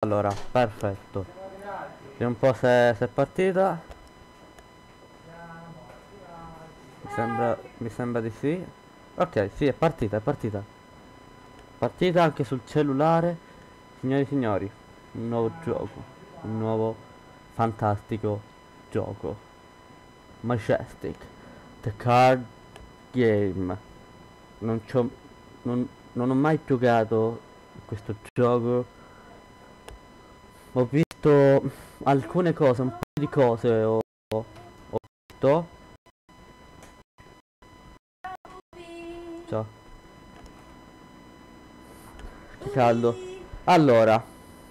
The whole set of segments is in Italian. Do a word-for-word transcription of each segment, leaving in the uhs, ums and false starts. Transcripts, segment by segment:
Allora, perfetto. Vediamo un po' se, se è partita. Mi sembra, mi sembra di sì. Ok, sì, è partita, è partita. Partita anche sul cellulare. Signori e signori, un nuovo gioco. Un nuovo fantastico gioco. Majestic. The Card Game. Non, c'ho, non, non ho mai giocato questo gioco. Ho visto alcune cose, un po' di cose ho, ho visto. Ciao. Che caldo. Allora,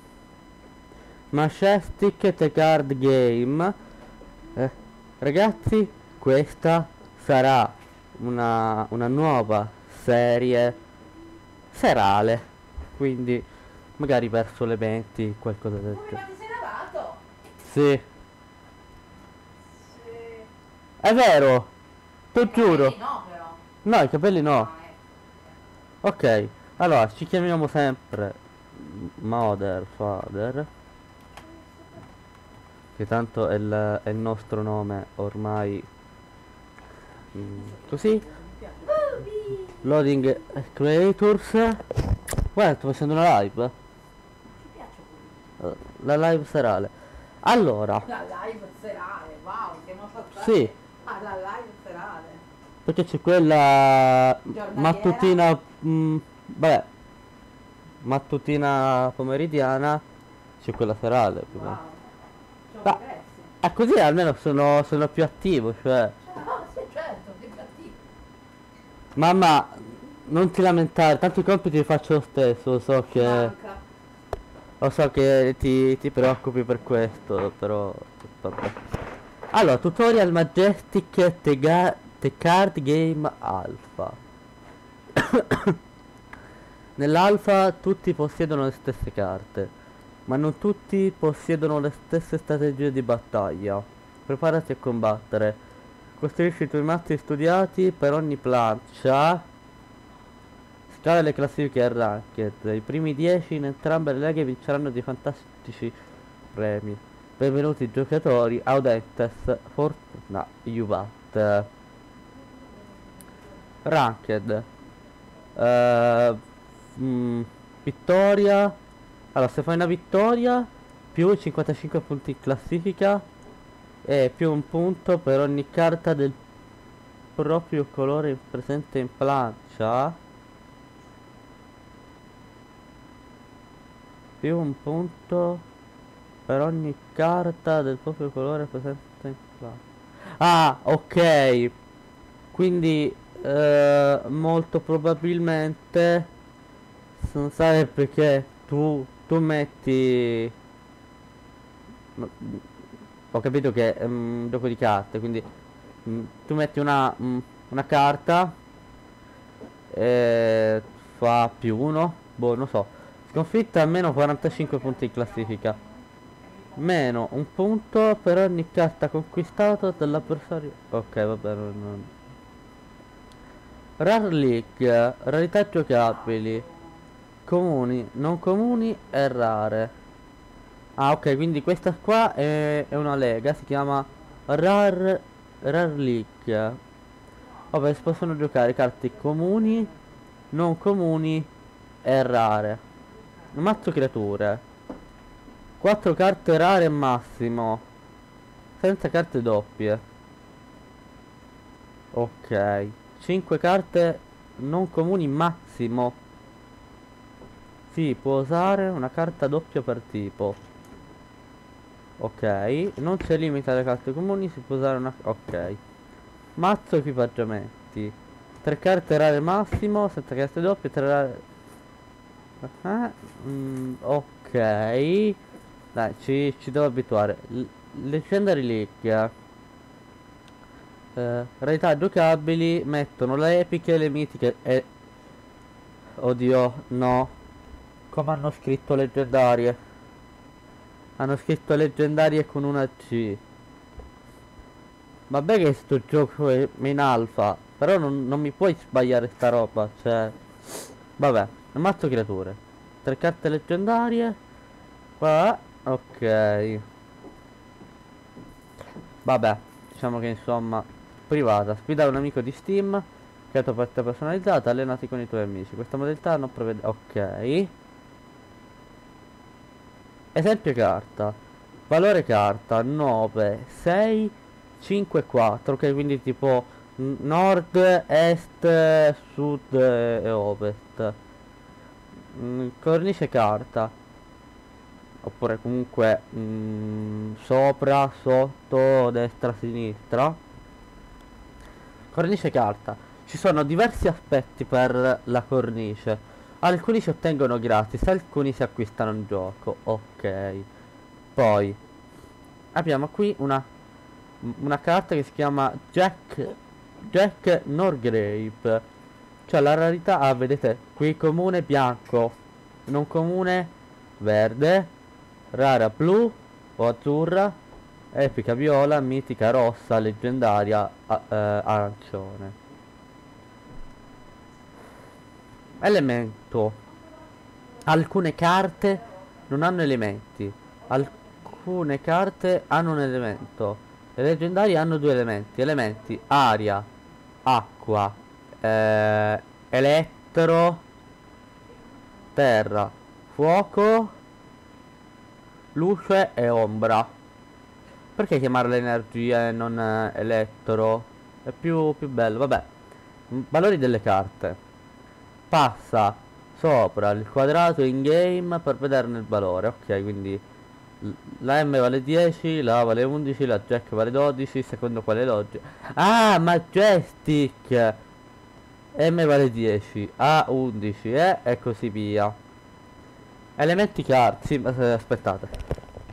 Majestic The Card Game. Eh, ragazzi, questa sarà una, una nuova serie serale. Quindi magari verso le venti, qualcosa del Come, genere. ma ti sei lavato? Sì, Sì. è vero, ti I giuro. capelli no, però. No, i capelli no. Ah, ecco. Ok, allora ci chiamiamo sempre Mother Father, che tanto è il, è il nostro nome ormai. mm, così. Booby! Loading Creators. Guarda, sto facendo una live. Ci piace Booby. eh, La live serale. Allora, La live serale, wow, siamo passati sì, alla live serale. perché c'è quella Giornaliera? mattutina. mm, vabbè, mattutina pomeridiana. C'è quella serale più o meno. Wow. Ci ho Ma progressi. ah, così almeno sono, sono più attivo, cioè. Ah, sì, certo, che cattivo. Mamma, non ti lamentare, tanto i compiti li faccio lo stesso, lo so che. Manca. Lo so che ti, ti preoccupi per questo, però. Vabbè. Allora, tutorial Majestic The, Ga- The Card Game Alpha. Nell'alfa tutti possiedono le stesse carte, ma non tutti possiedono le stesse strategie di battaglia. Preparati a combattere. Costruisci i tuoi mazzi studiati per ogni plancia. Scala le classifiche a ranked. I primi dieci in entrambe le leghe vinceranno dei fantastici premi. Benvenuti giocatori, Audentes, Fortuna, Juvat. Ranked. Eh, mm, vittoria. Allora, se fai una vittoria, più cinquantacinque punti in classifica e più un punto per ogni carta del proprio colore presente in plancia. Più un punto per ogni carta del proprio colore presente in plancia. Ah, ok. Quindi eh, molto probabilmente non sai perché tu, tu metti. no, Ho capito che è un gioco di carte, quindi mm, tu metti una, mm, una carta e fa più uno, boh, non so. Sconfitta almeno quarantacinque punti in classifica. Meno un punto per ogni carta conquistata dall'avversario. Ok, vabbè, non, non- Rare League, rarità giocabili, comuni, non comuni e rare. Ah, ok, quindi questa qua è, è una lega, si chiama Rare, Rare League. Vabbè, si possono giocare carte comuni, non comuni e rare. Mazzo creature. quattro carte rare massimo, senza carte doppie. Ok. cinque carte non comuni massimo. Si può usare una carta doppia per tipo. Ok. Non c'è limite alle carte comuni, si può usare una. Ok. Mazzo equipaggiamenti. tre carte rare massimo, senza carte doppie, tre rare. Ah, mm, ok. Dai, ci, ci devo abituare. L- Legendary League. Eh, rarità giocabili mettono le epiche e le mitiche e. Oddio, no. Come hanno scritto leggendarie? Hanno scritto leggendarie con una C. Vabbè che sto gioco è in alfa, però non, non mi puoi sbagliare sta roba, cioè. Vabbè, ammazzo creature. Tre carte leggendarie. Qua, ok. Vabbè, diciamo che insomma, privata, sfida un amico di Steam, creato partita personalizzata, allenati con i tuoi amici. Questa modalità non prevede... Ok. Esempio carta. Valore carta nove, sei, cinque, quattro. Ok, quindi tipo n- nord, est, sud e ovest. Mm, cornice carta. Oppure comunque mm, sopra, sotto, destra, sinistra. Cornice carta. Ci sono diversi aspetti per la cornice. Alcuni si ottengono gratis, alcuni si acquistano in gioco. Ok. Poi abbiamo qui una, una carta che si chiama Jack Jack Norgrave. Cioè la rarità, ah, vedete, qui comune bianco, non comune verde, rara blu o azzurra, epica viola, mitica rossa, leggendaria a- eh, arancione. Elemento. Alcune carte non hanno elementi. Alcune carte hanno un elemento. Le leggendarie hanno due elementi. Elementi aria, acqua, eh, elettro, terra, fuoco, luce e ombra. Perché chiamarle energia e non eh, elettro? È più, più bello. Vabbè. Mm, Valori delle carte. Passa sopra il quadrato in game per vederne il valore. Ok, quindi l- la M vale dieci, la A vale undici, la Jack vale dodici, secondo quale logica? Ah, Majestic! M vale dieci, A undici, eh, e così via. Elementi card, sì, ma se- aspettate.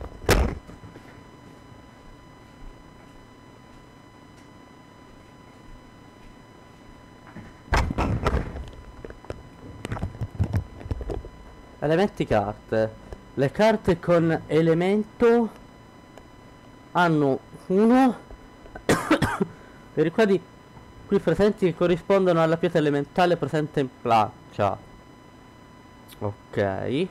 Elementi carte. Le carte con elemento hanno uno per i quali qui presenti che corrispondono alla pietra elementale presente in plancia. Ok.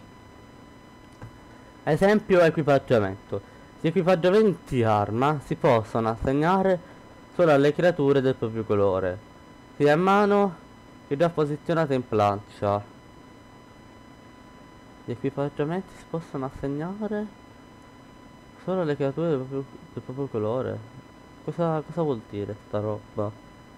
Esempio equipaggiamento. Gli equipaggiamenti arma si possono assegnare solo alle creature del proprio colore, sia a mano che già posizionate in plancia. Gli equipaggiamenti si possono assegnare solo alle creature del proprio, del proprio colore. Cosa, cosa vuol dire sta roba?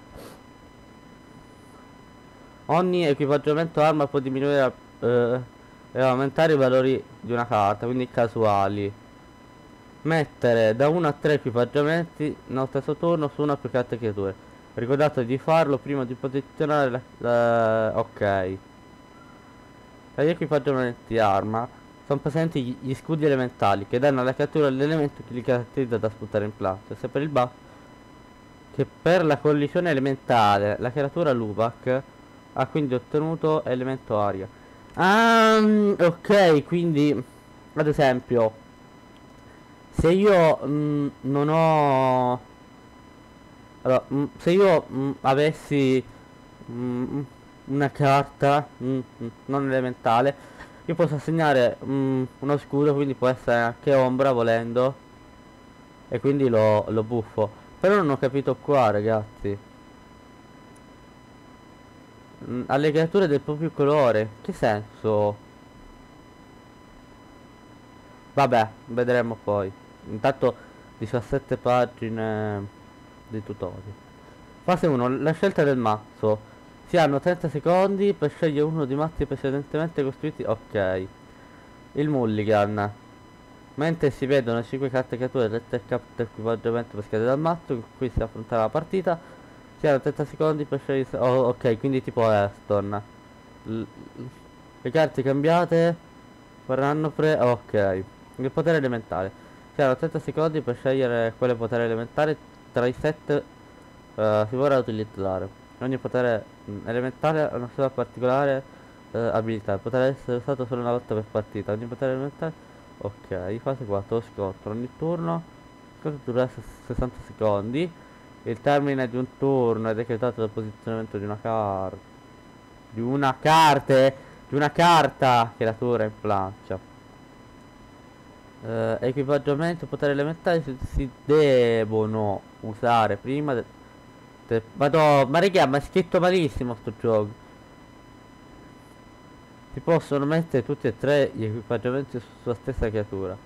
Ogni equipaggiamento arma può diminuire eh, e aumentare i valori di una carta, quindi casuali. Mettere da uno a tre equipaggiamenti nello stesso turno su una o più carte creature. Ricordate di farlo prima di posizionare la, la- ok. Tra gli equipaggiamenti arma sono presenti gli, gli scudi elementali che danno alla creatura l'elemento che li caratterizza da spuntare in plancia. Se per il buff che per la collisione elementare la creatura Lubac ha quindi ottenuto elemento aria. Ah, mm, ok, quindi ad esempio, se io mm, non ho... Allora, mm, se io mm, avessi mm, una carta mm, mm, non elementale, io posso assegnare mm, uno scudo, quindi può essere anche ombra volendo, e quindi lo, lo buffo. Però non ho capito qua, ragazzi. Mm, alle creature del proprio colore. Che senso? Vabbè, vedremo poi. Intanto diciassette pagine di tutorial. Fase uno. La scelta del mazzo. Si hanno trenta secondi per scegliere uno dei mazzi precedentemente costruiti. Ok. Il mulligan. Mentre si vedono cinque carte creature dette cap equipaggiamento pescate dal mazzo in cui si affronterà la partita. Si hanno trenta secondi per scegliere... Oh, ok, quindi tipo Hearthstone. L- le carte cambiate verranno pre... Ok. Il potere elementare. Si hanno trenta secondi per scegliere quale potere elementare tra i set eh, si vorrà utilizzare. Ogni potere mm, elementare ha una sua particolare eh, abilità. Potrà essere usato solo una volta per partita. Ogni potere elementare... Ok, fase quattro, scontro. Ogni turno scontro dura sessanta secondi. Il termine di un turno è decretato dal posizionamento di una carta. Di una carta. Di una carta che la tura in plancia. Eh, equipaggiamento e potere elementare si, si devono usare prima de, de- Madò, ma raga, ma è scritto malissimo sto gioco. Si possono mettere tutti e tre gli equipaggiamenti su- sulla stessa creatura.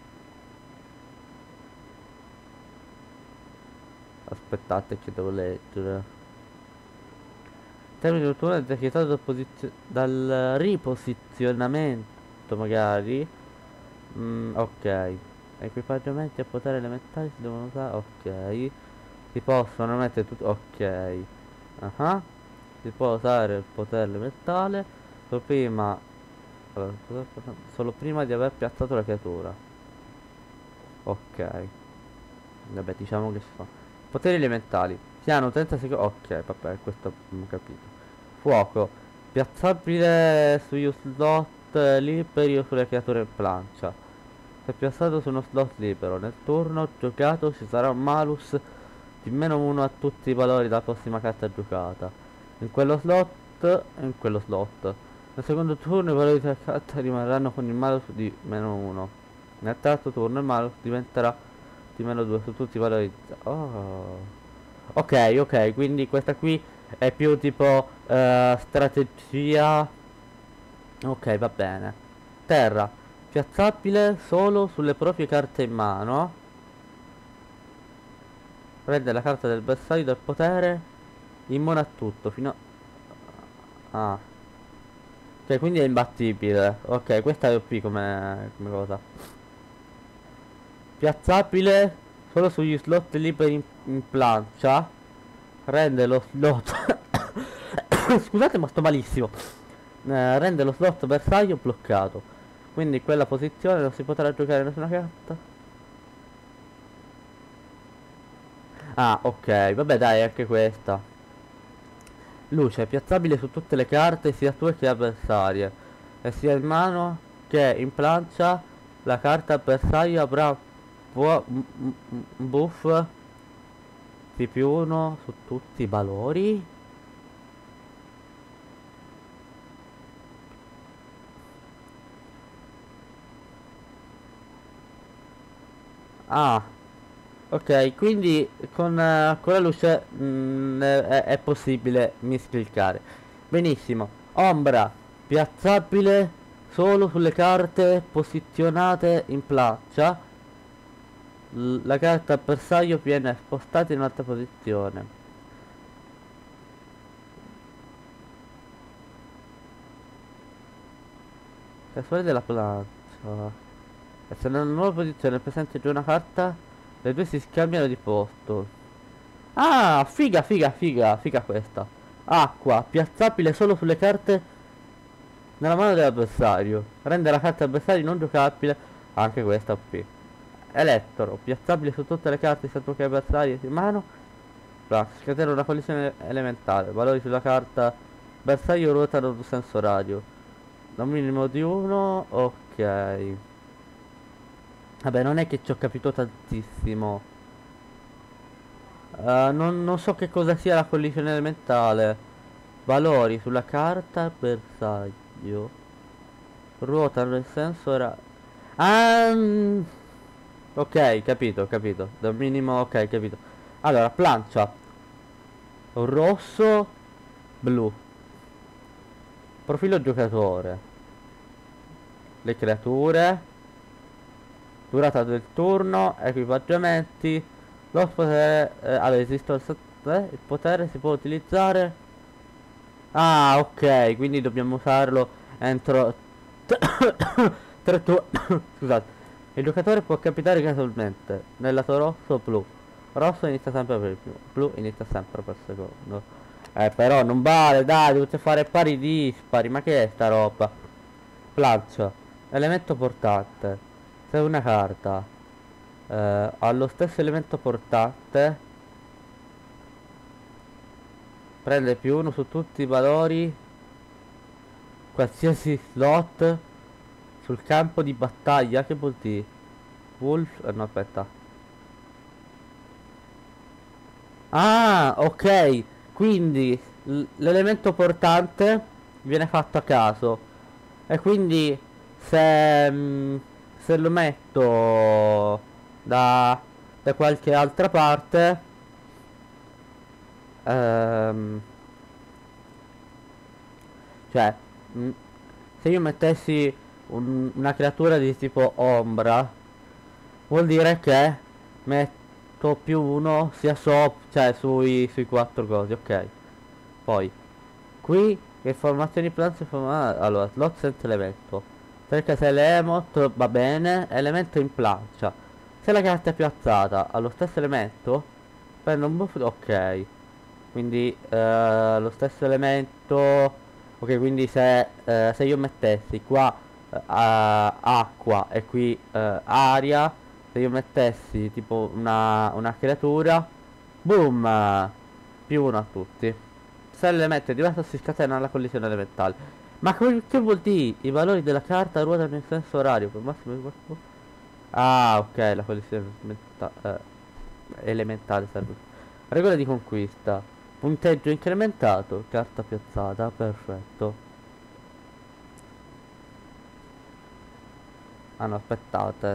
Aspettate che devo leggere. Termine virtuale decretato dal, posizio- dal riposizionamento magari. Mm, ok. Equipaggiamenti a potere elementari si devono usare. Ok. Si possono mettere tutti. Ok. Ah. Si può usare il potere elementale. Solo prima. Allora, solo prima di aver piazzato la creatura. Ok. Vabbè, diciamo che si fa. Poteri elementali. Si hanno trenta secondi. Ok, vabbè, questo ho capito. Fuoco. Piazzabile sugli slot liberi o sulle creature in plancia. Se piazzato su uno slot libero, nel turno giocato ci sarà un malus di meno uno a tutti i valori della prossima carta giocata. In quello slot e in quello slot. Nel secondo turno i valori della carta rimarranno con il malus di meno uno. Nel terzo turno il malus diventerà di meno due su tutti i valori. Oh. Ok, ok, quindi questa qui è più tipo eh, strategia. Ok, va bene. Terra. Piazzabile solo sulle proprie carte in mano. Prende la carta del bersaglio del potere. Immune a tutto. Fino a... Ah. Ok, quindi è imbattibile. Ok, questa è O P come, come cosa. Piazzabile solo sugli slot liberi in, in plancia. Rende lo slot... Scusate ma sto malissimo. Eh, rende lo slot bersaglio bloccato. Quindi in quella posizione non si potrà giocare nessuna carta. Ah, ok, vabbè dai, anche questa. Luce, piazzabile su tutte le carte, sia tue che avversarie. E sia in mano che in plancia, la carta avversaria avrà può, un buff di più uno su tutti i valori. Ah, ok, quindi con, eh, con la luce mm, è, è possibile miscliccare. Benissimo. Ombra, piazzabile solo sulle carte posizionate in plancia. L- la carta bersaglio viene spostata in un'altra posizione. Casuale della plancia. E se nella nuova posizione è presente già una carta, le due si scambiano di posto. Ah, figa, figa, figa, figa questa. Acqua, piazzabile solo sulle carte nella mano dell'avversario. Rende la carta avversario non giocabile. Anche questa O P. Elettro, piazzabile su tutte le carte sia tu che avversario in mano. Bra, scatena una collisione elementare. Valori sulla carta bersaglio ruotano in senso radio. Da un minimo di uno. Ok. Vabbè, non è che ci ho capito tantissimo. Eh, non, non so che cosa sia la collisione elementale. Valori sulla carta bersaglio. Ruotano nel senso era... Ah, mm, ok, capito, capito. Da minimo, ok, capito. Allora, plancia. Rosso, blu. Profilo giocatore. Le creature. Durata del turno. Equipaggiamenti. Lo potere... Eh, allora, esiste il, sot- eh, il potere si può utilizzare. Ah, ok, quindi dobbiamo usarlo entro tre tu- Scusate. Il giocatore può capitare casualmente nel lato rosso o blu. Rosso inizia sempre per il primo, blu inizia sempre per il secondo. Eh, però non vale, dai, dovete fare pari dispari, ma che è sta roba? Plancia. Elemento portante. Se una carta eh, ha lo stesso elemento portante, prende più uno su tutti i valori qualsiasi slot sul campo di battaglia. Che vuol dire? Wolf, eh, no, aspetta. Ah, ok. Quindi l- l'elemento portante viene fatto a caso. E quindi se, mm, se lo metto da, da qualche altra parte, ehm, cioè, mh, se io mettessi un- una creatura di tipo ombra, vuol dire che metto più uno sia sopra, cioè sui, sui quattro cosi, ok. Poi, qui, informazioni pranzo, informa- allora, slot senza elemento. Perché se le emot va bene, elemento in plancia. Se la carta è piazzata allo stesso elemento, prende un buff, ok. Quindi eh, lo stesso elemento, ok, quindi se, eh, se io mettessi qua eh, a- acqua e qui eh, aria, se io mettessi tipo una, una creatura, boom, eh, più uno a tutti. Se l'elemento è diverso si scatena la collisione elementale. Ma come- che vuol dire? I valori della carta ruotano in senso orario per massimo di quattro. Ah, ok, la collisione elementa- eh, elementare serve. Regola di conquista. Punteggio incrementato, carta piazzata, perfetto. Ah no, aspettate.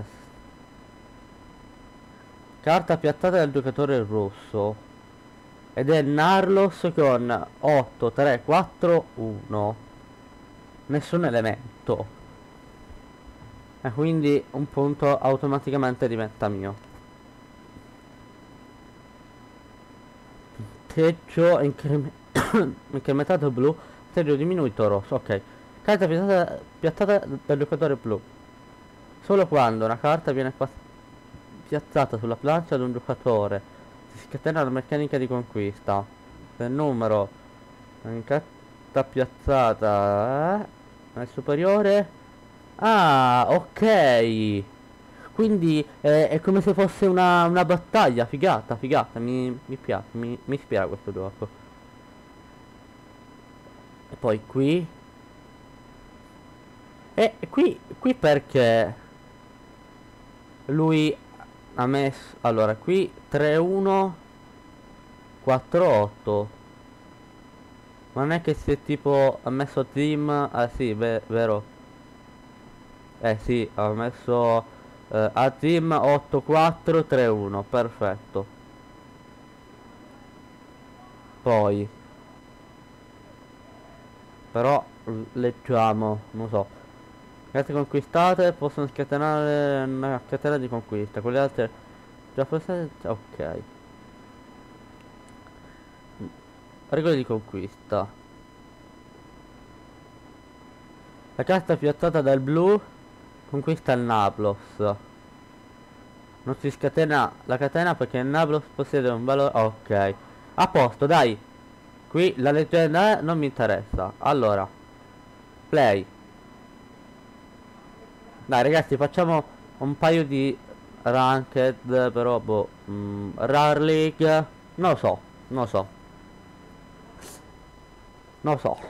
Carta piazzata dal giocatore rosso. Ed è Narlos con otto, tre, quattro, uno. Nessun elemento. E quindi un punto automaticamente diventa mio. Teggio increme- incrementato blu. Teggio diminuito rosso. Ok. Carta piazzata, piazzata dal giocatore blu. Solo quando una carta viene qua- piazzata sulla plancia ad un giocatore si scatena la meccanica di conquista. Se il numero in carta piazzata eh, è superiore. Ah, ok. Quindi eh, è come se fosse una, una battaglia. Figata, figata. Mi, mi piace, mi, mi ispira questo gioco. E poi qui. E qui, qui perché lui ha messo. Allora, qui tre uno quattro otto. Ma non è che se tipo ha messo team. Ah sì, ve- vero. Eh sì, ha messo eh, a team otto quattro tre uno. Perfetto. Poi però l- leggiamo, non so. Carte conquistate possono scatenare una catena di conquista. Quelle altre già fosse. Ok. Regole di conquista. La carta piazzata dal blu conquista il Nablos. Non si scatena la catena perché il Nablos possiede un valore. Ok. A posto, dai. Qui la leggenda è, non mi interessa. Allora, play. Dai ragazzi, facciamo un paio di ranked, però boh. mm, Rare League. Non lo so, non lo so, non lo so.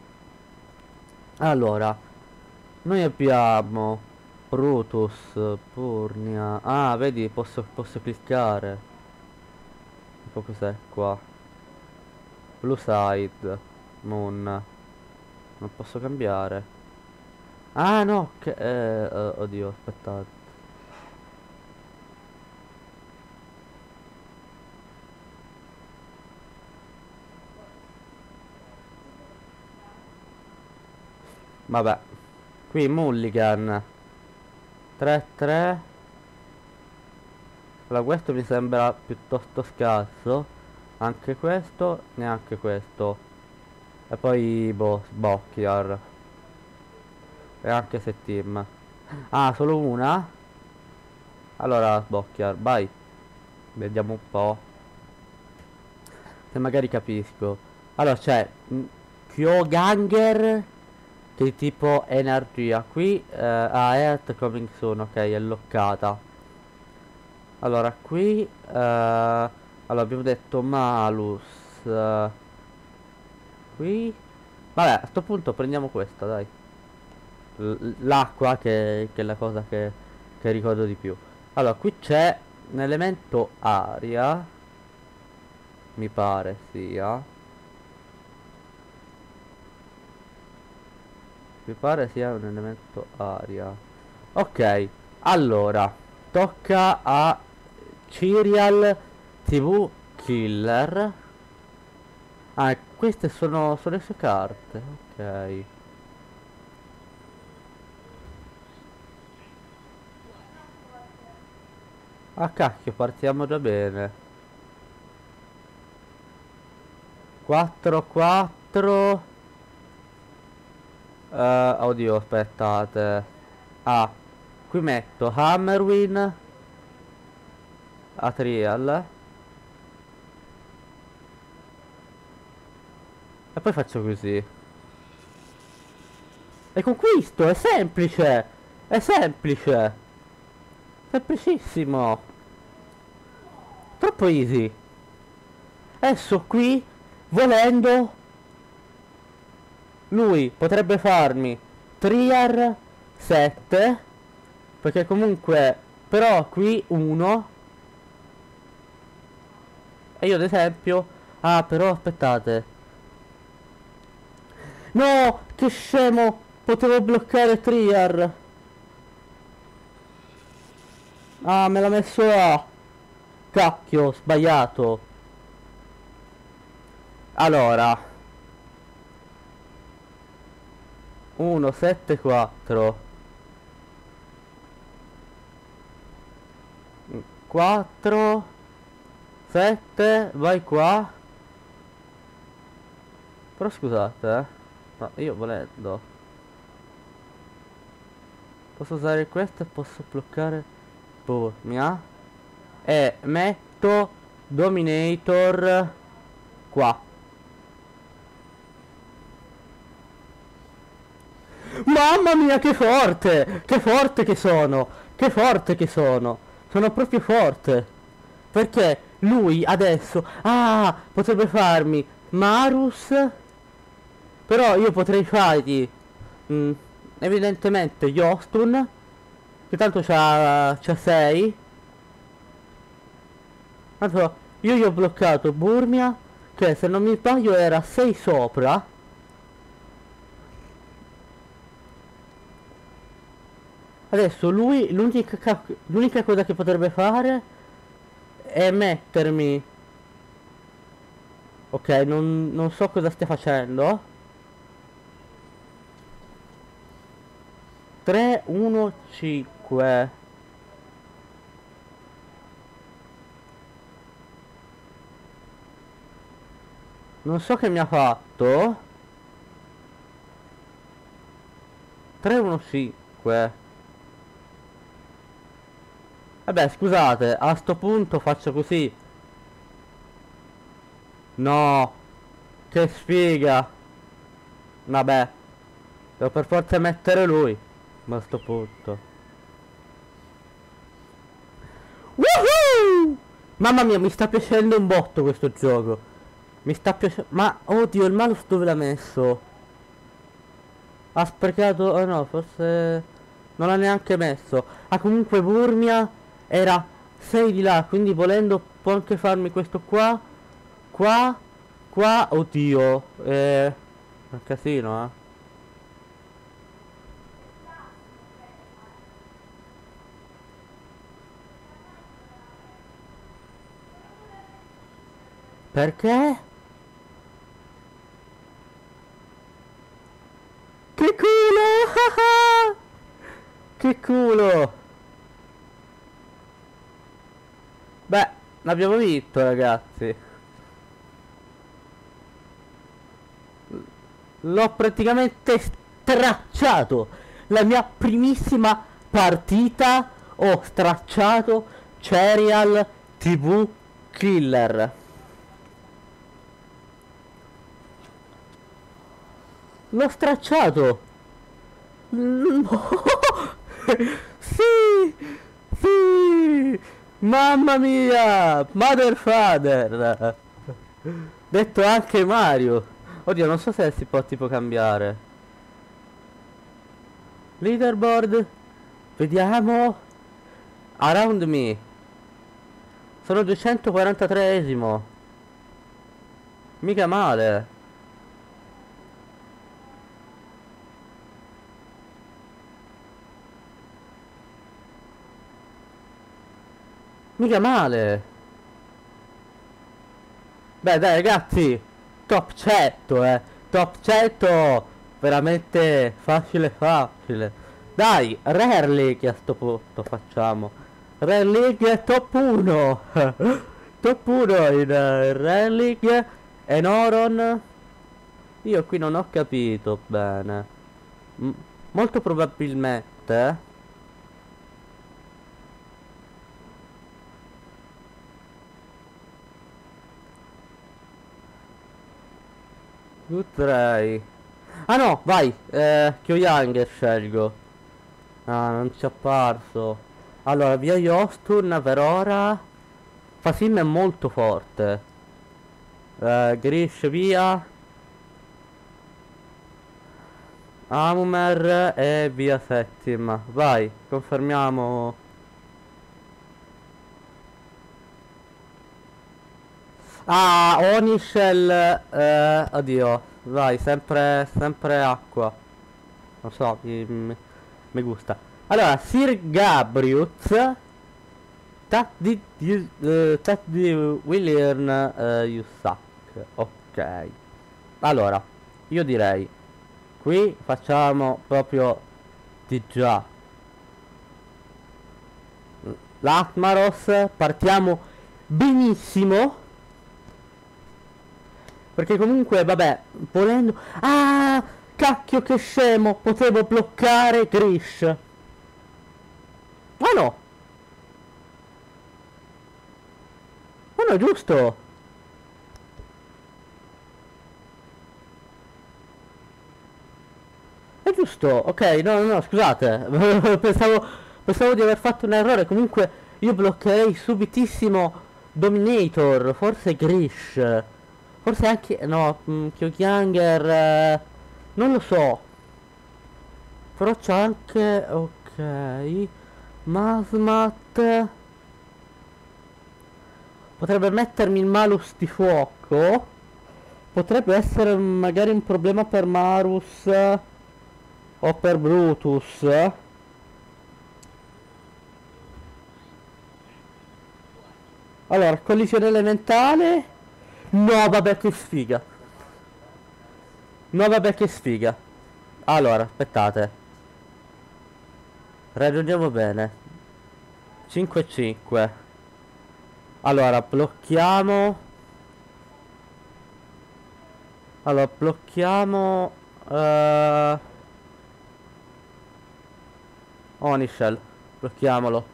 Allora, noi abbiamo Brutus, Purnia. Ah, vedi, posso, posso cliccare. Tipo cos'è qua? Blue Side, Moon. Non posso cambiare. Ah no, che... Eh, eh, oddio, aspettate. Vabbè. Qui Mulligan. tre tre. Allora questo mi sembra piuttosto scarso. Anche questo, neanche questo. E poi boh, Bocchiar. E anche se team. Ah, solo una? Allora Bocchiar, vai. Vediamo un po'. Se magari capisco. Allora c'è mm, Kyoganger che è tipo energia. Qui eh, ah, Earth Coming Soon, ok, è loccata. Allora qui eh, allora abbiamo detto Malus. eh, Qui vabbè, a sto punto prendiamo questa, dai. L- L'acqua che, che è la cosa che, che ricordo di più. Allora qui c'è un elemento aria. Mi pare sia. Mi pare sia un elemento aria. Ok. Allora, tocca a Cirial T V Killer. Ah, queste sono, sono le sue carte. Ok. Ah, cacchio, partiamo già bene. quattro quattro. Eh, oddio, aspettate. Ah, qui metto Hammerwin a Trial. E poi faccio così. E conquisto, è semplice. È semplice. Semplicissimo. Troppo easy. Adesso qui, volendo, lui potrebbe farmi Triar sette. Perché comunque, però qui uno. E io ad esempio. Ah, però aspettate. No, che scemo. Potevo bloccare Triar. Ah, me l'ha messo A. Cacchio, sbagliato. Allora, uno sette quattro quattro sette, vai qua. Però scusate, eh. Ma io volendo posso usare questo e posso bloccare Burmia. E metto Dominator qua. Mamma mia, che forte! Che forte che sono! Che forte che sono! Sono proprio forte! Perché lui adesso... Ah, potrebbe farmi Marus. Però io potrei fargli... mm, evidentemente Jostun. Che tanto c'ha... c'ha sei. Tanto io gli ho bloccato Burmia. Che se non mi sbaglio era sei sopra. Adesso lui l'unica l'unica cosa che potrebbe fare è mettermi. Ok, non, non so cosa stia facendo. tre uno cinque. Non so che mi ha fatto. tre uno cinque. Vabbè, scusate, a sto punto faccio così. No, che sfiga. Vabbè, devo per forza mettere lui. Ma a sto punto. Woohoo! Mamma mia, mi sta piacendo un botto questo gioco. Mi sta piacendo. Ma oddio, il malus dove l'ha messo? Ha sprecato. Oh no, forse non l'ha neanche messo. Ah, comunque Burmia era sei di là, quindi volendo può anche farmi questo qua. Qua. Qua. Oddio. Eh. È un casino, eh. Perché? Che culo! Che culo! Beh, l'abbiamo vinto, ragazzi. L'ho praticamente stracciato. La mia primissima partita ho stracciato Serial T V Killer. L'ho stracciato. No. Sì, sì. Mamma mia. Mother father. Detto anche Mario. Oddio, non so se si può tipo cambiare. Leaderboard. Vediamo. Around me. Sono duecentoquarantatreesimo. Mica male. Mica male. Beh dai ragazzi, top cento eh, top cento, veramente facile facile. Dai, Rare League a sto punto facciamo. Rare League top uno. Top uno in uh, Rare League. Enoron. Io qui non ho capito bene. M molto probabilmente potrei. Ah no, vai, eh, Kyoyanger scelgo. Ah, non ci è apparso. Allora, via Yostun per ora. Fasim è molto forte. Eh, Grish via. Amumer e via settima. Vai, confermiamo. Ah, Onishel. Eh, oddio. Vai, sempre, sempre acqua. Non so, mi, mi, mi gusta. Allora, Sir Gabrius. Tat di, di, uh, tat di William uh, Yusak. Ok. Allora, io direi. Qui facciamo proprio di già. L'Atmaros. Partiamo benissimo. Perché comunque, vabbè, volendo... Ah, cacchio che scemo. Potevo bloccare Grish. Ma no. Ma no, giusto. È giusto. Ok, no, no, no, scusate. Pensavo, pensavo di aver fatto un errore. Comunque, io bloccherei subitissimo Dominator. Forse Grish. Forse anche... No, mm, Kyoganger... Eh, non lo so. Però c'è anche... Ok. Masmat. Potrebbe mettermi il malus di fuoco. Potrebbe essere magari un problema per Marus. O per Brutus. Allora, collisione elementale. No, vabbè, che sfiga. No, vabbè, che sfiga. Allora, aspettate. Ragioniamo bene. cinque cinque. Allora, blocchiamo. Allora, blocchiamo. Uh... Onishel. Blocchiamolo.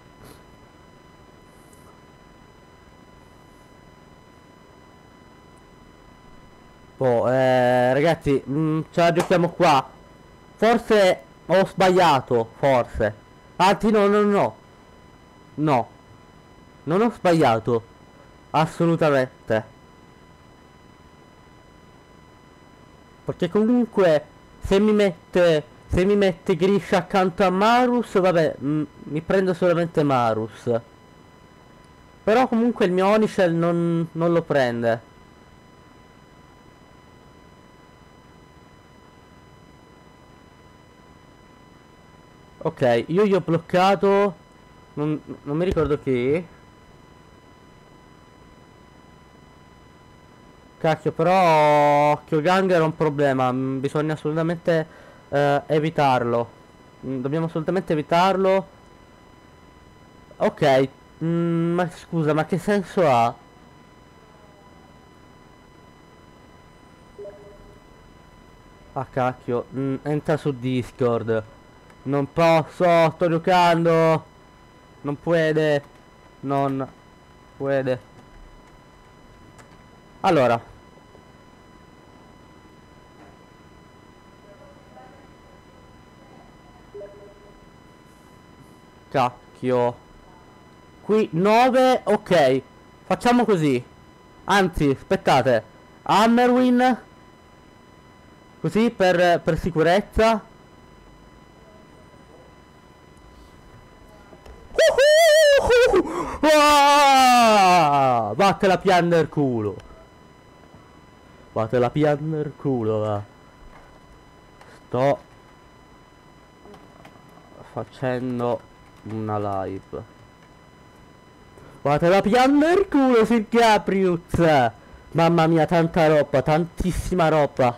Oh, eh, ragazzi, mh, ce la giochiamo qua. Forse ho sbagliato, forse. Anzi, no, no, no. No, non ho sbagliato. Assolutamente. Perché comunque, se mi mette... Se mi mette Grisha accanto a Marus, vabbè, mh, mi prendo solamente Marus. Però comunque il mio Onishel non, non lo prende. Ok, io gli ho bloccato. Non, non mi ricordo chi. Cacchio, però Kyoganger è un problema. mm, Bisogna assolutamente eh, evitarlo. Mm, Dobbiamo assolutamente evitarlo. Ok, mm, ma scusa, ma che senso ha? Ah cacchio, mm, entra su Discord. Non posso, sto giocando. Non puede. Non puede. Allora, cacchio. Qui nove, ok. Facciamo così. Anzi, aspettate. Hammerwin. Così per, per sicurezza. Ah! Vattela pian nel culo. Vattela pian nel culo, va. Sto facendo una live. Guarda la pianta il culo, Sir Gabrius. Mamma mia, tanta roba, tantissima roba.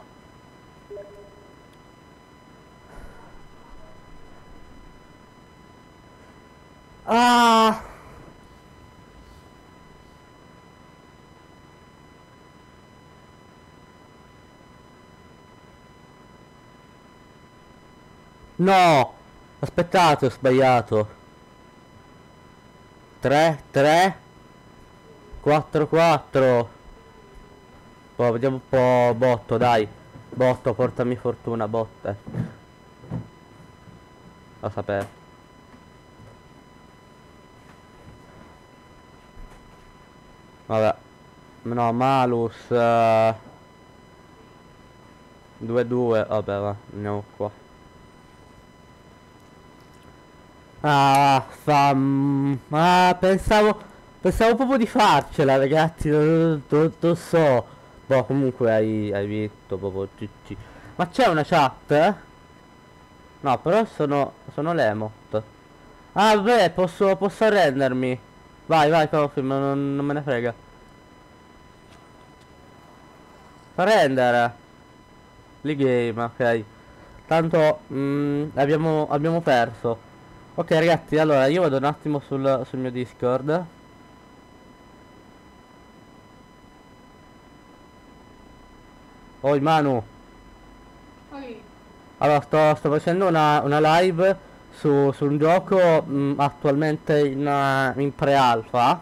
Ah! No! Aspettate, ho sbagliato. tre, tre, quattro, quattro. Poi vediamo un po' botto, dai. Botto, portami fortuna, botte. Lo sapevo. Vabbè. No, Malus. eh, due due, vabbè, va, andiamo qua. Ah, fa... mm, ah, pensavo... Pensavo proprio di farcela, ragazzi, non, non- non so. Boh, comunque hai, hai vinto proprio G G. Ma c'è una chat? eh? No, però sono... sono l'emot. Ah, beh, posso, posso arrendermi. Vai, vai, confirm, non, non me ne frega. Arrendere. Li game, ok. Tanto mm, abbiamo, abbiamo perso. Ok ragazzi, allora io vado un attimo sul, sul mio Discord. Oi Manu. Poi, Allora sto, sto facendo una, una live su, su un gioco mm, attualmente in, eh, in pre-alpha.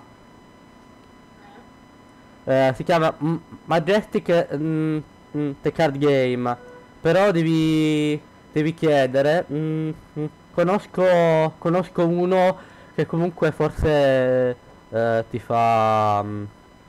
Eh, si chiama mm, Majestic mm, mm, The Card Game. Però devi, devi chiedere. mm, mm, conosco, conosco uno che comunque forse eh, ti fa... mm,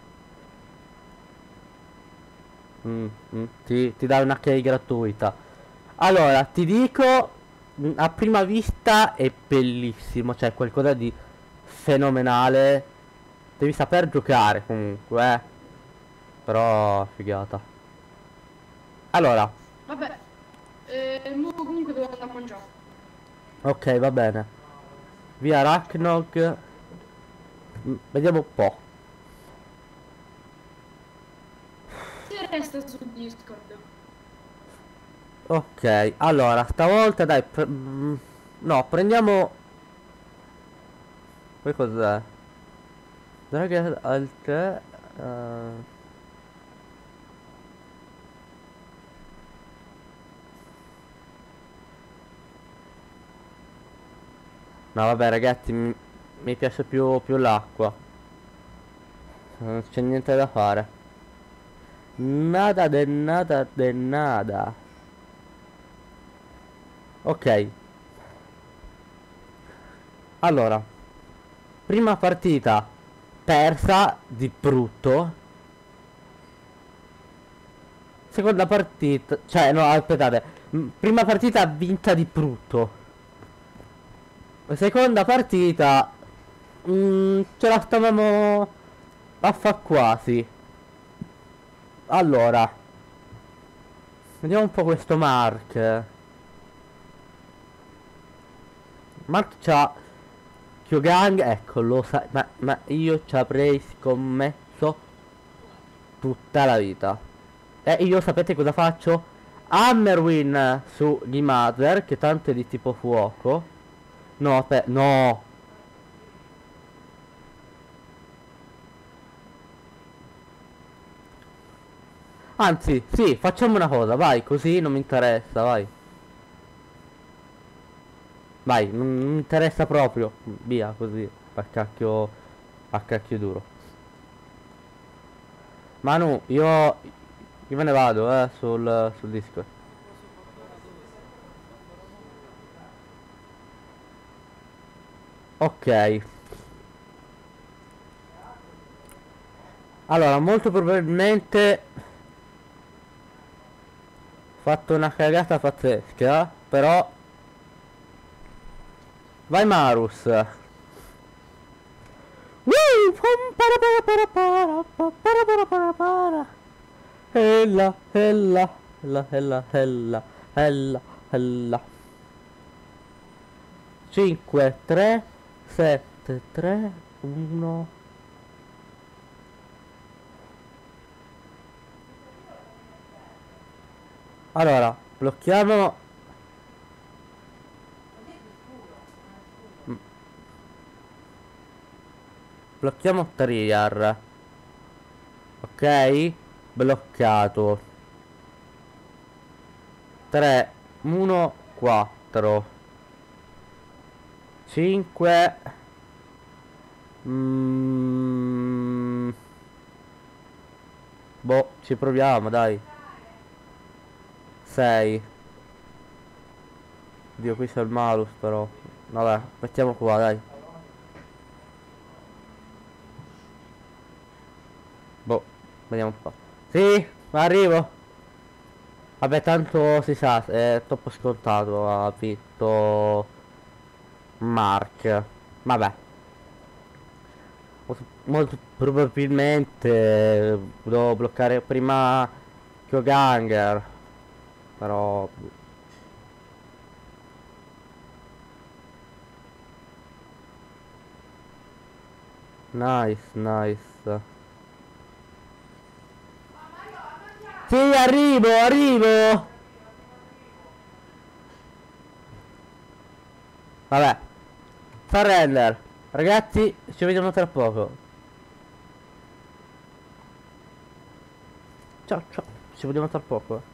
mm, mm, ti, ti dà una key gratuita. Allora, ti dico, mm, a prima vista è bellissimo, cioè qualcosa di fenomenale. Devi saper giocare comunque, eh. Però figata. Allora, Vabbè, eh, mo comunque devo andare a mangiare. ok, va bene. Via Ragnarok. Mm, Vediamo un po'. Se resta su Discord. Ok, allora, stavolta dai, pre- mm, no, prendiamo... Poi cos'è? Dragon Alt... eh, No, vabbè, ragazzi, mi, mi piace più, più l'acqua. Non c'è niente da fare. Nada de nada de nada. Ok. Allora, prima partita persa di brutto. Seconda partita, cioè no, aspettate. M- Prima partita vinta di brutto. Seconda partita mm, ce la stavamo a fa quasi. Allora, vediamo un po' questo Mark. Mark c'ha Kyogang, ecco, lo sa, ma, ma io ci avrei scommesso tutta la vita. E io sapete cosa faccio? Hammerwin su Gimazer, che tanto è di tipo fuoco. No, aspetta, no. Anzi, sì, facciamo una cosa, vai, così non mi interessa, vai. Vai, non, non mi interessa proprio. Via, così, a cacchio, a cacchio duro. Manu, io, io me ne vado, eh, sul, sul Discord. Ok. Allora, molto probabilmente ho fatto una cagata pazzesca, però... Vai Marus. Woo! Pum, para, para, para, para, pa, para, para, para, para. Hella, hella, hella, hella, hella, hella, hella. cinque, tre, sette, tre, uno, Allora, blocchiamo. Mm, Blocchiamo Triar. Ok? Bloccato. tre, uno, quattro, cinque. Mm, boh, ci proviamo, dai. sei. Dio, qui c'è il malus però. Vabbè, mettiamo qua, dai. Boh, vediamo un po'. Sì, arrivo. Vabbè, tanto si sa, è troppo scontato. Ha vinto Mark. Vabbè, molto, molto probabilmente eh, devo bloccare prima Kyoganger. Però nice, nice. Sì, arrivo, arrivo. Vabbè, surrender. Ragazzi, ci vediamo tra poco. Ciao, ciao. Ci vediamo tra poco.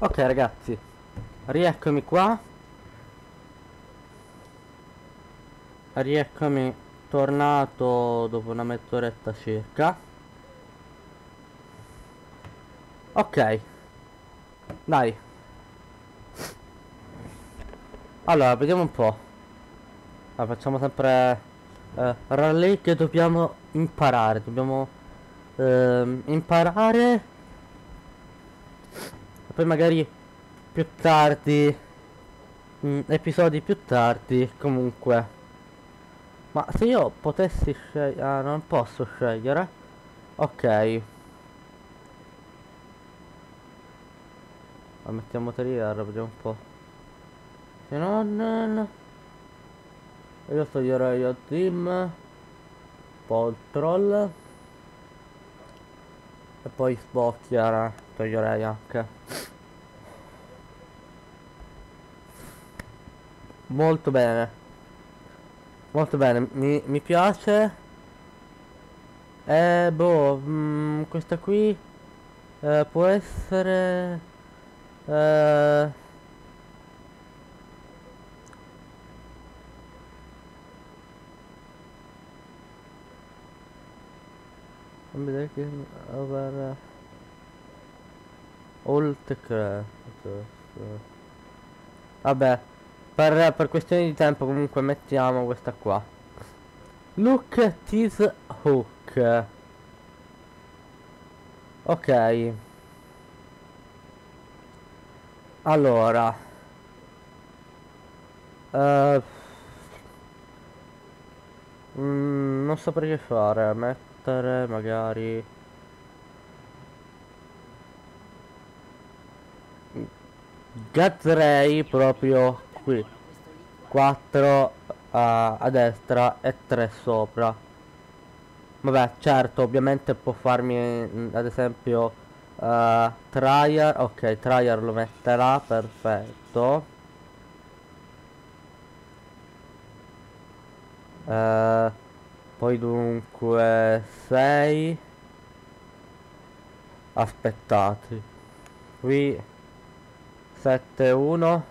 Ok ragazzi, rieccomi qua. Rieccomi tornato dopo una mezz'oretta circa. Ok, dai. Allora, vediamo un po'. Allora, facciamo sempre eh, rally che dobbiamo imparare. Dobbiamo ehm, imparare. E poi magari più tardi, mm, episodi più tardi, comunque. Ma se io potessi scegliere... Ah, non posso scegliere. Ok. La mettiamo trigger, vediamo un po'. Se non... Io toglierei a team. Poi troll. E poi sbocchiera. Toglierei anche. Molto bene. Molto bene, mi, mi piace. Eh, boh, mm, questa qui eh, può essere... Eh, fammi vedere che... Over... Alt craft. Vabbè, per, per questioni di tempo comunque mettiamo questa qua. Look this hook. Ok. Allora. Eh, mm, non saprei che fare. Mettere magari... Gazerei proprio qui. quattro a destra e tre sopra. Vabbè, certo, ovviamente può farmi mm, ad esempio uh, Trier. Ok, Trier lo metterà, perfetto. Uh, poi dunque sei. Aspettate. Qui sette uno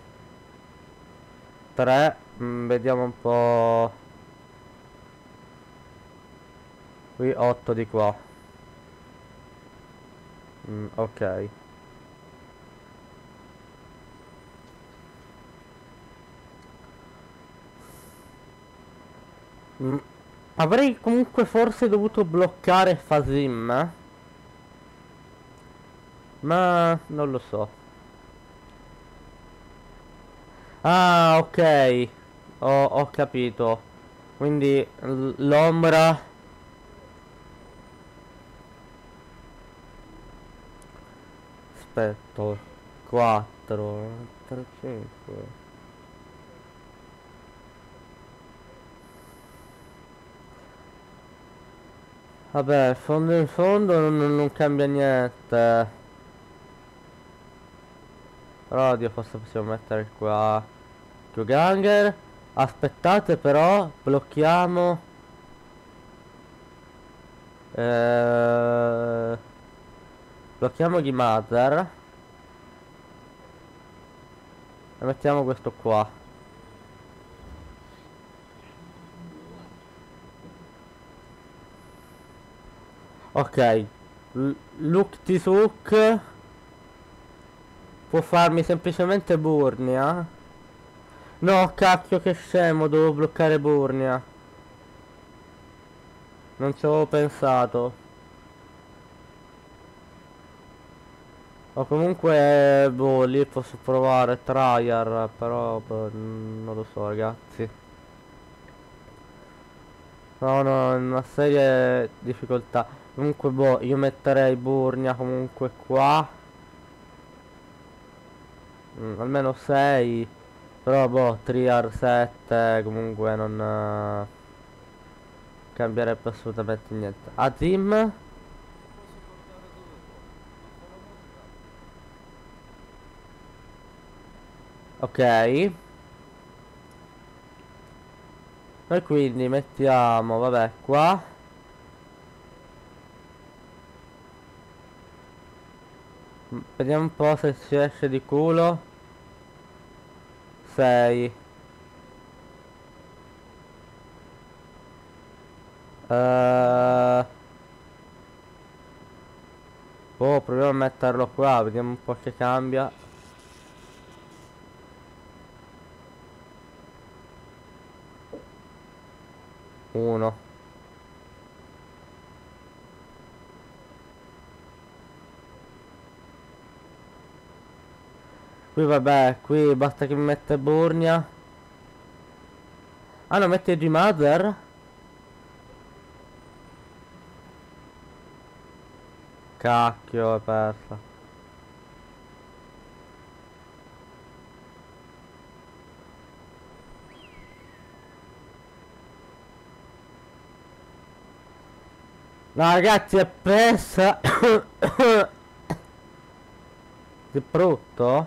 tre. mm, Vediamo un po'. Qui otto di qua. Mm, ok. Mm, Avrei comunque forse dovuto bloccare Fazim, eh? Ma non lo so. Ah, ok. Ho, ho capito. Quindi l- l'ombra. Aspetta. quattro, tre, cinque. Vabbè, in fondo in fondo non, non- non cambia niente. Però Dio, forse possiamo mettere qua Ganger. Aspettate però, blocchiamo. Eh, blocchiamo gli Mother. E mettiamo questo qua. Ok. L- Look Tisuk può farmi semplicemente Burnia. No, cacchio, che scemo, devo bloccare Burnia. Non ci avevo pensato. O comunque, boh, lì posso provare Trier, però boh, non lo so, ragazzi. No, no, una serie difficoltà. Comunque, boh, io metterei Burnia comunque qua. Mm, almeno sei. Però, boh, Trier sette comunque non eh, cambierebbe assolutamente niente. Azim. Ok. E quindi mettiamo, vabbè, qua. Vediamo un po' se ci esce di culo. sei. Uh, oh, proviamo a metterlo qua, vediamo un po' che cambia. Uno. Qui vabbè, qui basta che mi mette Burnia. Ah no, mette G-Mother. Cacchio, è persa. No ragazzi, è persa. Che brutto.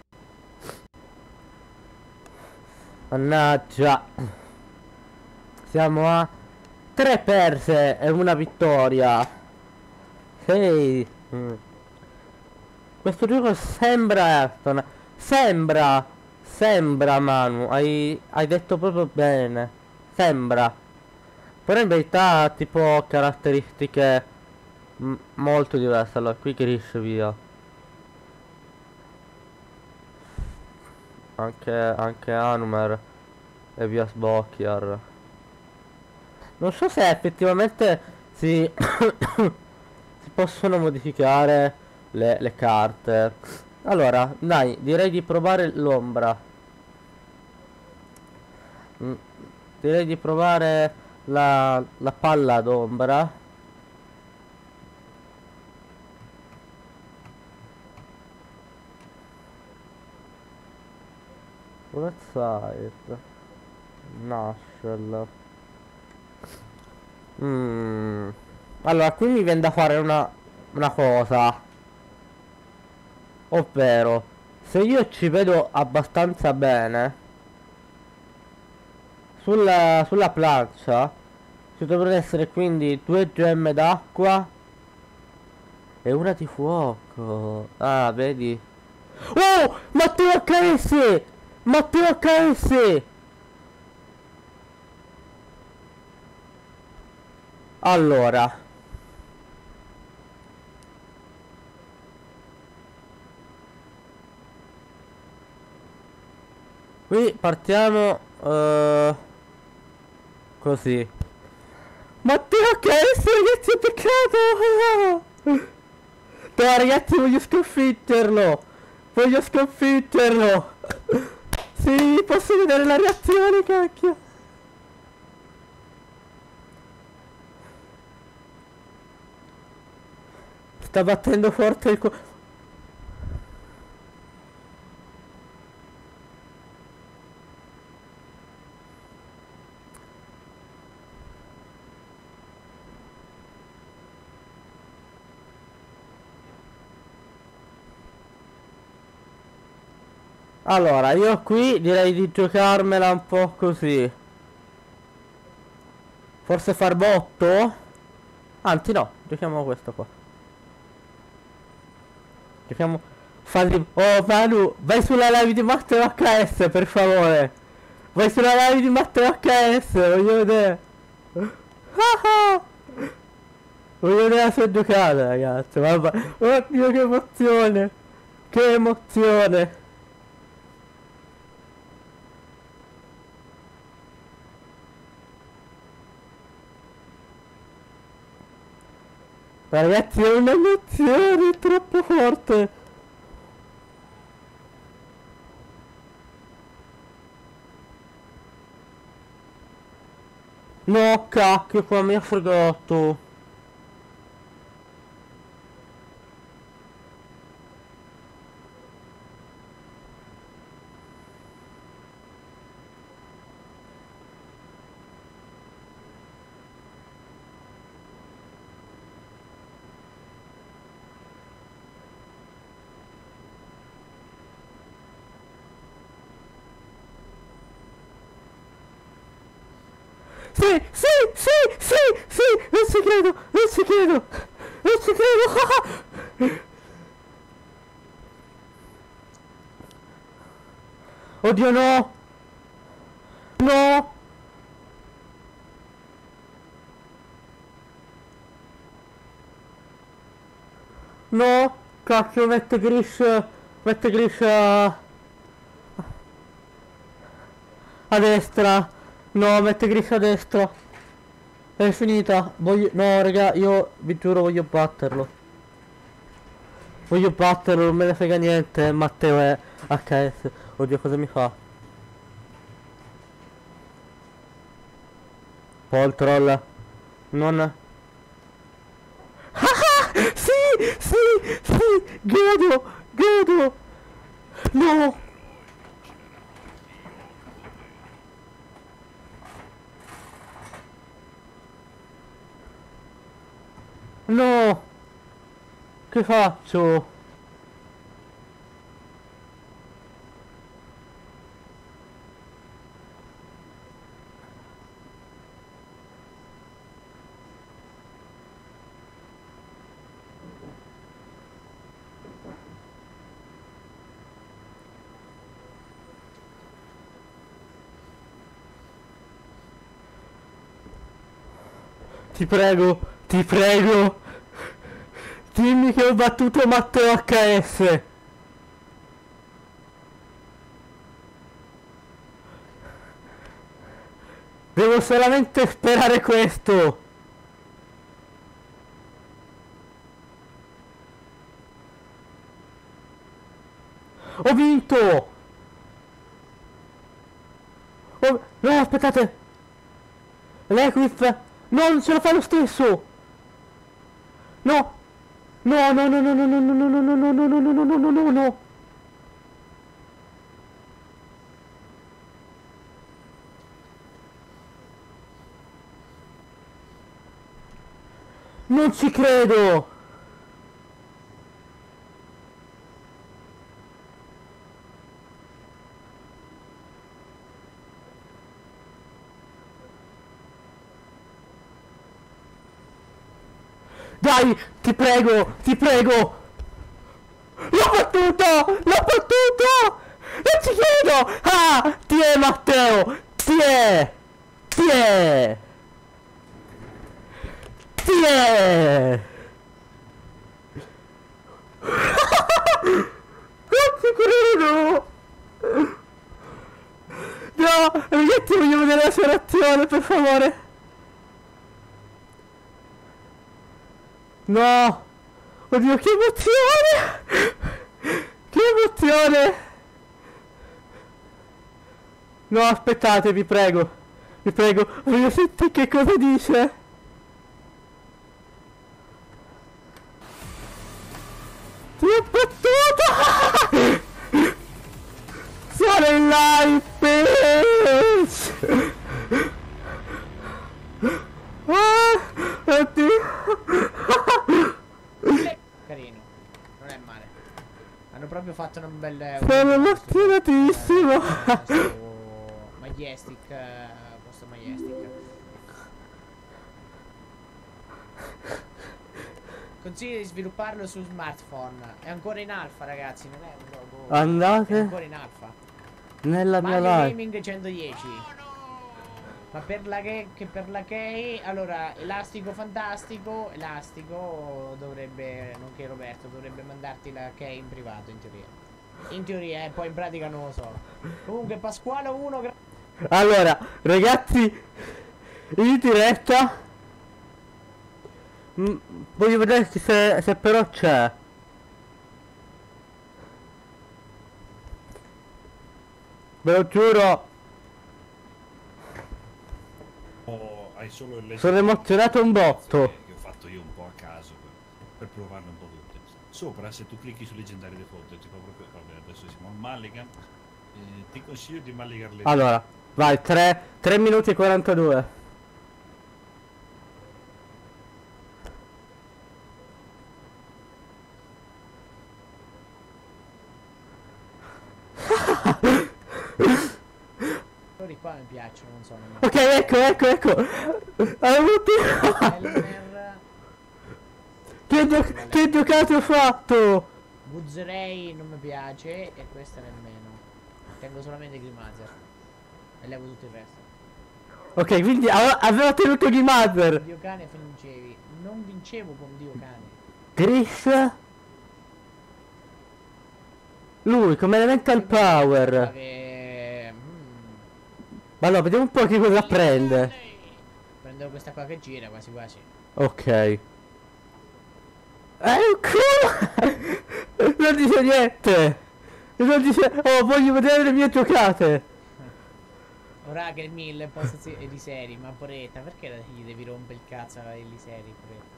Mannaggia. Siamo a tre perse e una vittoria. Sì. Mm. Questo gioco sembra Ayrton. Sembra. Sembra Manu. Hai, hai detto proprio bene. Sembra. Però in verità ha tipo caratteristiche m molto diverse. Allora qui Grish via. Anche, anche Anumer e via Sbocchiar. Non so se effettivamente si, si possono modificare le, le carte. Allora, dai, direi di provare l'ombra. Mm, direi di provare la, la palla d'ombra. Website Nashville. Mm. Allora qui mi viene da fare una, una cosa, ovvero se io ci vedo abbastanza bene sulla, sulla plancia ci dovrebbero essere quindi due gemme d'acqua e una di fuoco. Ah, vedi? Oh, Matteo H S! Matteo H S! Allora qui partiamo uh, così. Matteo H S, ragazzi, ho peccato! No ragazzi, voglio sconfiggerlo! Voglio sconfiggerlo! Sì, posso vedere la reazione, cacchio! Sta battendo forte il co... Allora, io qui direi di giocarmela un po' così. Forse far botto? Anzi no, giochiamo questo qua. Giochiamo... Falli... Oh Manu, vai sulla live di Matteo H S, per favore. Vai sulla live di Matteo H S, voglio vedere. Voglio vedere la sua giocata, ragazzi. Mamma... Oddio, che emozione. Che emozione. Ma ragazzi, è un'emozione troppo forte. No, cacchio, qua mi ha fregato. Sì, sì, sì, sì, sì, non ci credo, non ci credo, non ci credo. Oddio no! No! No! Cacchio, mette Grish. Mette Grish a... a destra. No, mette Grish a destra. È finita. Voglio... No, raga, io vi giuro voglio batterlo. Voglio batterlo, non me ne frega niente. Matteo è H S. Oddio, cosa mi fa? Paul troll. Non... Ah, sì, sì, sì, godo, godo. No. No. Che faccio? Ti prego, ti prego. Dimmi che ho battuto Matteo H S. Devo solamente sperare questo. Ho vinto. Ho... No, aspettate. L'Equip. No, non ce la fa lo stesso. No. No, no, no, no, no, no, no, no, no, no, no, no, no, no, no, no, no. Non ci credo. Dai, ti prego, ti prego. L'ho battuto, l'ho battuto. Non ci credo. Ah, ti è Matteo, ti è, ti è, ti è. Non ci credo. No, ragazzi, voglio vedere la sua reazione, per favore. No! Oddio, che emozione! Che emozione! No, aspettate, vi prego. Vi prego, voglio sentire che cosa dice. Ti ho battuto! Sono in live, bitch! Ah, oddio! Carino, non è male. Hanno proprio fatto un bel... Sono emozionatissimo! Questo Majestic, questo Majestic. Consiglio di svilupparlo su smartphone. È ancora in alfa, ragazzi, non è un gioco. Andate È ancora in alfa. nella mia Mario live. Gaming centodieci. Ma per la che, che per la Key, allora, Elastico Fantastico, Elastico dovrebbe, nonché Roberto, dovrebbe mandarti la Key in privato, in teoria. In teoria, eh, poi in pratica non lo so. Comunque Pasquale uno... Allora, ragazzi, in diretta mm, voglio vedere se, se però c'è. Ve lo giuro. Oh, hai solo il Sono emozionato un botto. che ho fatto io un po' a caso per, per provarle un po' tutte. Sopra, se tu clicchi su leggendario default, ti fa proprio. Vabbè, adesso siamo al Mulligan. Eh, ti consiglio di mulligarle. Allora, vai, tre minuti e quarantadue. Quelli qua mi piacciono, non so. Non Ok, ecco, ecco, ecco. Elmer, Che, gio che giocato ho fatto? Buzzerei non mi piace e questa nemmeno. Tengo solamente Grimazer. E levo tutto il resto. Ok, quindi ave- aveva tenuto Grimazer. Dio cane vincevi. Non vincevo con Dio cane. Gris. Lui come elemental power. Che... mm, Ma allora, vediamo un po' che cosa prende. prendo questa qua che gira quasi quasi. Ok. Eh, un culo! Non dice niente. Non dice... Oh, voglio vedere le mie giocate. Ora che il mille posto si- di seri, ma poretta, perché la- gli devi rompere il cazzo a Eli seri, poretta?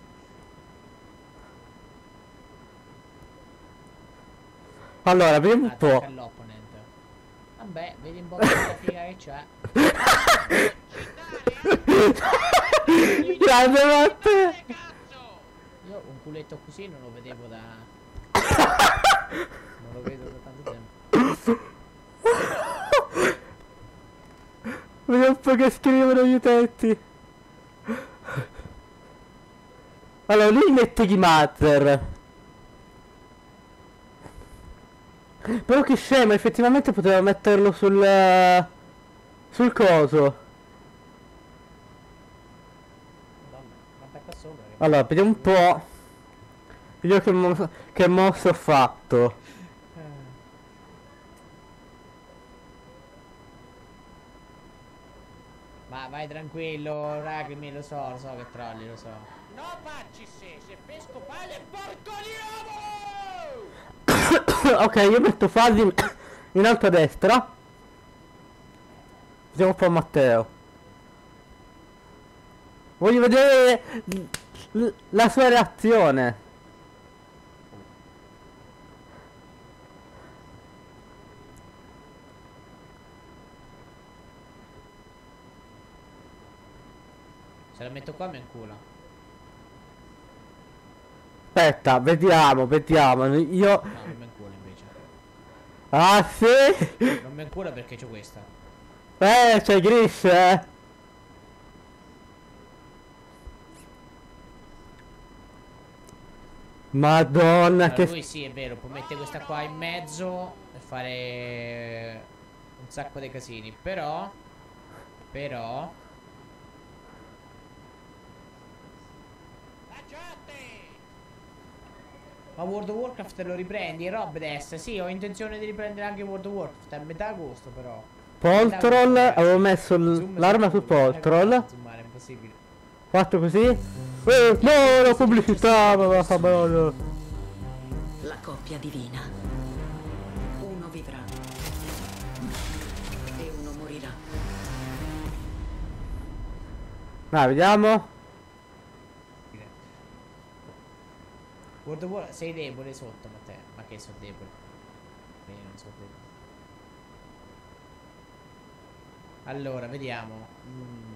Allora, vediamo un Attacca po'. all'opponent. Vabbè, vedi un po' che figa che c'ha. Grande Matte. Io un culetto così non lo vedevo da... non lo vedo da tanto tempo. Vediamo un po' che scrivono gli utenti. Allora, lui mette Grimazer. Però che scema, effettivamente poteva metterlo sul... eh, sul coso. Madonna, ma attacca sopra. Che... Allora, vediamo un po'. Vediamo che, mo- che mosso ho fatto. Ma vai tranquillo, Ragmi, lo so, lo so che trolli, lo so. No, facci se, se pesco pale, porco diavolo! Ok, io metto Fazzi in alto a destra. Vediamo un po' Matteo. Voglio vedere l- l- la sua reazione. Se la metto qua mi inculo. Aspetta, vediamo, vediamo. Io... No, non mi inculo invece. Ah, sì? Non mi inculo perché c'ho questa. Eh, c'è Gris, eh. Madonna, Allora, che... lui sì, è vero, può mettere questa qua in mezzo e fare un sacco di casini. Però, però... Ma World of Warcraft lo riprendi? Rob Des? Sì, ho intenzione di riprendere anche World of Warcraft. A metà agosto però. Poltroll, avevo messo l- Zoom l'arma su su Google, Poltroll. eh, zoomare, è impossibile. Fatto così. Eh, no, la pubblicità, ma va fa male. La coppia divina. Uno vivrà e uno morirà. Dai, vediamo. World of Warcraft, sei debole sotto, ma te. Ma che sono debole? Io non so debole. Allora, vediamo. Mm.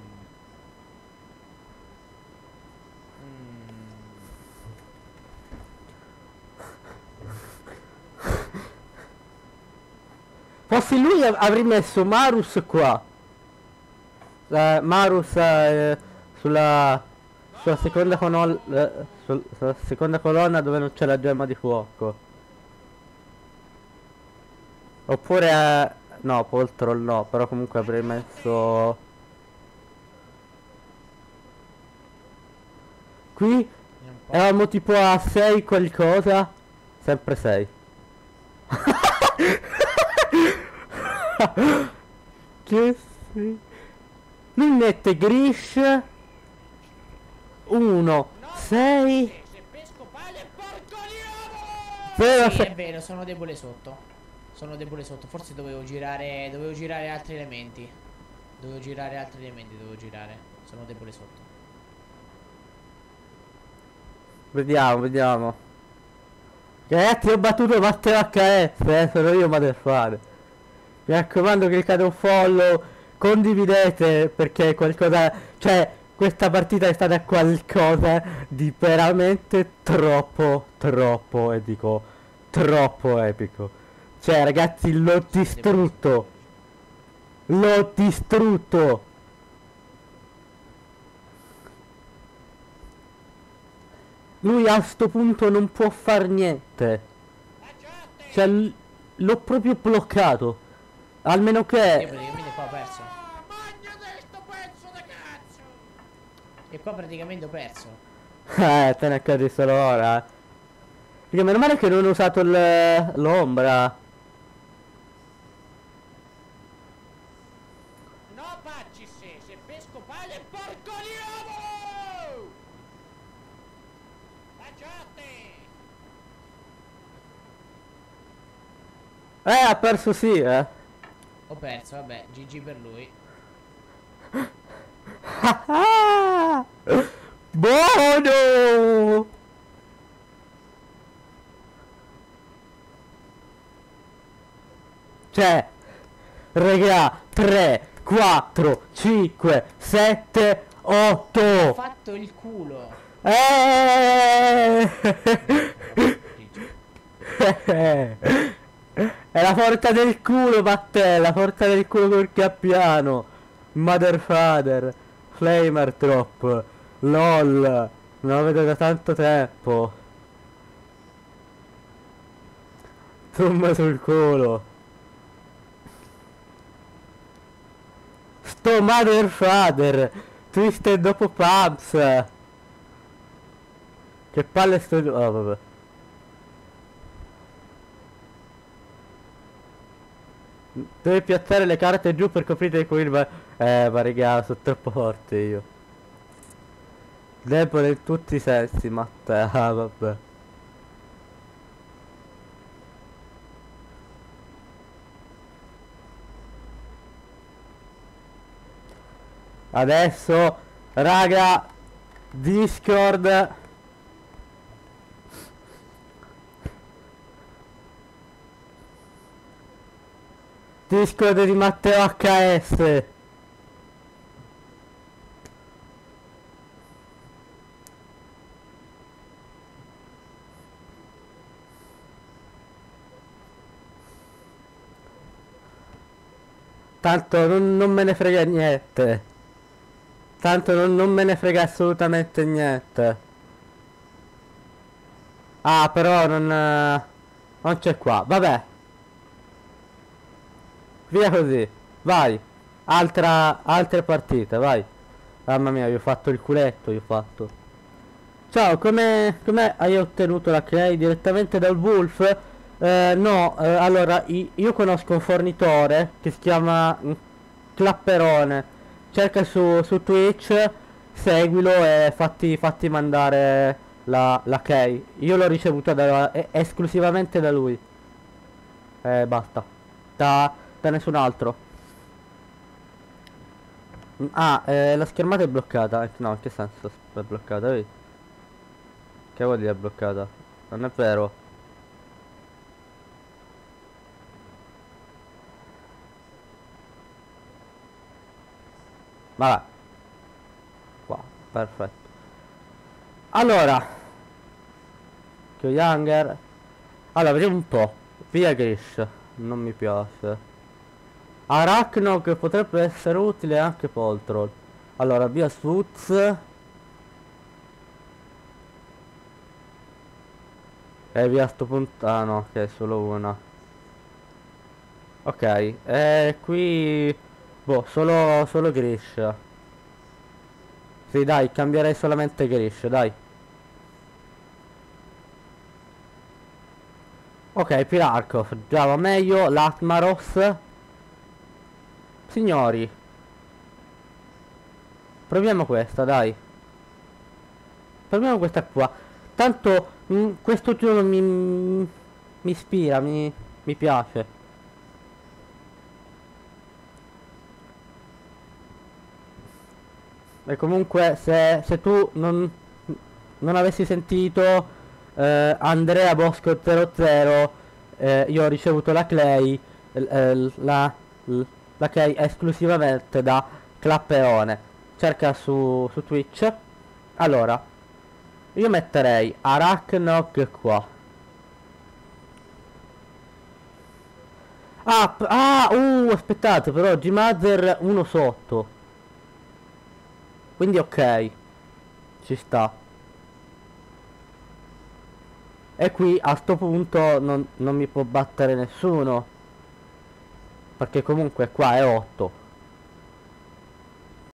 Fossi lui av- avrei messo Marus qua. Eh, Marus eh, sulla, sulla seconda colonna, sul- sulla seconda colonna dove non c'è la gemma di fuoco. Oppure eh, no, Poltroll no, però comunque avrei messo qui. Vediamo un po'. Eravamo tipo a sei qualcosa. Sempre sei. Che sì. Lui mette Grish uno sei zero Sì, sei. è vero, sono debole sotto. Sono debole sotto. Forse dovevo girare. Dovevo girare altri elementi. Dovevo girare altri elementi. Dovevo girare. Sono debole sotto. Vediamo, vediamo. Ragazzi, ho battuto Matteo H S, eh, sono io Motherfare. Mi raccomando, cliccate un follow, condividete perché qualcosa... Cioè, questa partita è stata qualcosa di veramente troppo, troppo, e dico, troppo epico. Cioè, ragazzi, l'ho distrutto. L'ho distrutto. Lui a sto punto non può far niente. Cioè, l- l'ho proprio bloccato. Almeno Io che... praticamente qua ho perso. Magnate sto pezzo da cazzo! E qua praticamente ho perso. Eh, te ne accorgi solo ora. Perché meno male che non ho usato il- l'ombra. No, pacci se, se pesco pale, porco diavolo! Facciate! Eh, ha perso sì, eh. Ho perso, vabbè, G G per lui. Ah, buono! Cioè, regà, tre, quattro, cinque, sette, Ho otto. fatto il culo. Eh! È la forza del culo, Matteo, la forza del culo col cappiano. Mother Father, Flamer Drop, LOL, non lo vedo da tanto tempo. Zoom sul culo. Sto Mother Father, Twisted dopo Pumps. Che palle sto... Oh, vabbè. Devi piazzare le carte giù per coprire i queen, ma... Eh, ma raga, sono troppo forte io. Debole in tutti i sensi, Matteo, ah, vabbè. Adesso, raga, Discord... Discord di Matteo H S. Tanto non, non me ne frega niente. Tanto non, non me ne frega assolutamente niente. Ah, però non... eh, non c'è qua. Vabbè. Via così. Vai. Altra... Altre partite, vai. Mamma mia, io ho fatto il culetto, io ho fatto. Ciao, come... Come hai ottenuto la Clay direttamente dal Wolf? Eh, no, eh, allora, i- io conosco un fornitore che si chiama mm, Clapperone. Cerca su, su Twitch, seguilo e fatti, fatti mandare la, la key. Io l'ho ricevuta da- e- esclusivamente da lui. Eh, basta. Da, da nessun altro. Mm, Ah, eh, la schermata è bloccata. Eh, No, in che senso è bloccata? Vedi? Che vuol dire bloccata? Non è vero. Vabbè. Qua, perfetto. Allora, che Younger. Allora, vediamo un po'. Via Grish, non mi piace. Arachnog potrebbe essere utile anche Poltrol. Allora, via Swoots. E via sto punto. Ah no, che è solo una. Ok, e qui... Boh, solo, solo Grish. Sì, dai, cambierei solamente Grish, dai. Ok, Pirarkov, già va meglio, Latmaros. Signori, proviamo questa, dai. Proviamo questa qua. Tanto mm, questo gioco mi, mi ispira, mi, mi piace. E comunque se, se tu non, non avessi sentito eh, Andrea Bosco zero zero, eh, io ho ricevuto la Clay, eh, eh, la, la Clay esclusivamente da Clappeone. Cerca su, su Twitch. Allora, io metterei Arachnog qua. Ah, p- ah, uh, aspettate però, G-Mother uno sotto. Quindi ok, ci sta. E qui a sto punto non, non mi può battere nessuno. Perché comunque qua è otto.